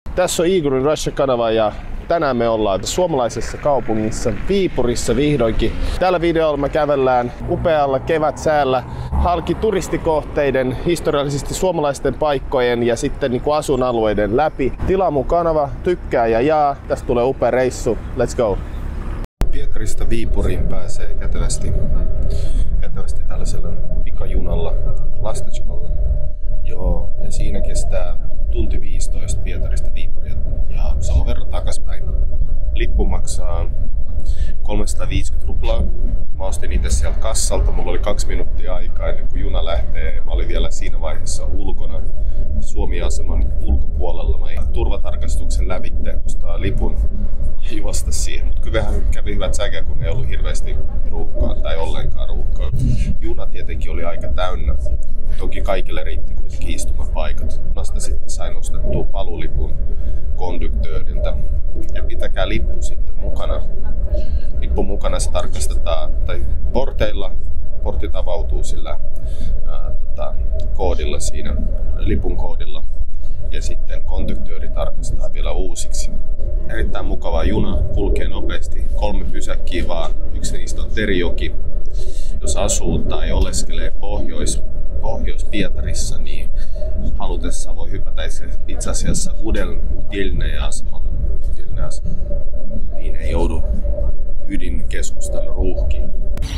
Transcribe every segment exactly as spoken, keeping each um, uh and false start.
Tässä on Igor Russia-kanava ja tänään me ollaan suomalaisessa kaupungissa Viipurissa vihdoinkin. Tällä videolla me kävellään upealla kevätsäällä halki turistikohteiden, historiallisesti suomalaisten paikkojen ja sitten niin kuin asuinalueiden läpi. Tilaa mun kanava, tykkää ja jaa. Tästä tulee upea reissu. Let's go! Pietarista Viipuriin pääsee kätevästi, kätevästi tällaisella pikajunalla, Lastečkalla. Joo, ja siinä kestää tunti viisitoista Pietarista Viipuria ja saman verran takaspäin. Lippu maksaa kolmesataaviisikymmentä ruplaa. Mä ostin itse sieltä kassalta, mulla oli kaksi minuuttia aikaa ennen kuin juna lähtee. Mä olin vielä siinä vaiheessa ulkona Suomi-aseman ulkopuolella. Mä turvatarkastuksen lävitte, ostaa lipun ja juosta siihen. Mutta kyllähän kävi hyvät säkä, kun ei ollut hirveästi ruuhkaa tai ollenkaan ruuhkaa. Juna tietenkin oli aika täynnä. Toki kaikille riitti kuitenkin istumapaikat. Nasta sitten sain ostettua palulipun konduktööriltä. Ja pitäkää lippu sitten mukana. Lippu mukana se tarkastetaan, tai porteilla, portit avautuu sillä ää, tota, koodilla siinä, lipun koodilla. Ja sitten konduktööri tarkastaa vielä uusiksi. Erittäin mukava juna, kulkee nopeasti, kolme pysäkkiä vaan, yksi niistä on Terijoki. Jos asuu tai oleskelee Pohjois, Pohjois-Pietarissa, niin halutessa voi hypätä itse asiassa Udilne-asemalle, niin ei joudu ydinkeskustan ruuhkiin.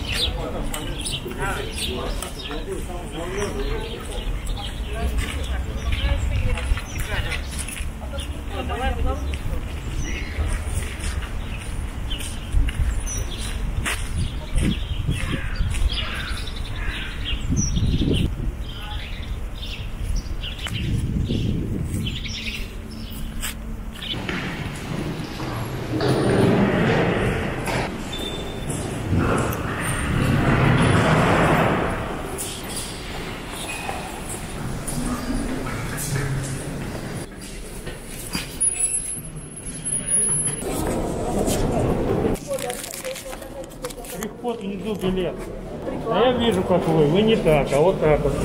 Вход внизу билет. А я вижу, как вы. Вы не так, а вот так вот.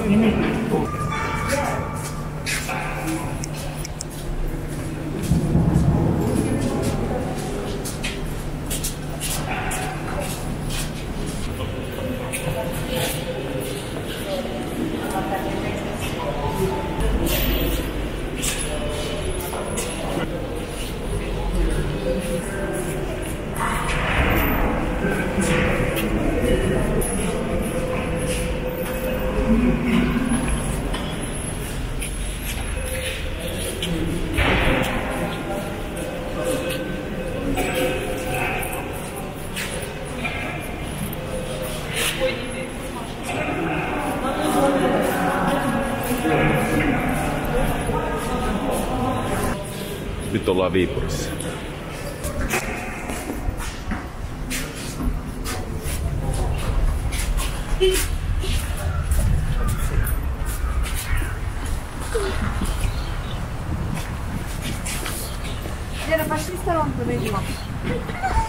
Nyt ollaan Viipurissa. Era fascista, non potevi.